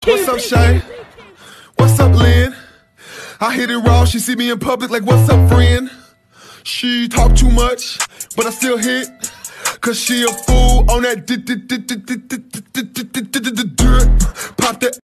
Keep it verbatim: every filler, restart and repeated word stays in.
What's up, Shay? What's up, Lynn? I hit it raw, she see me in public like, what's up, friend? She talk too much, but I still hit, cause she a fool on that. Pop that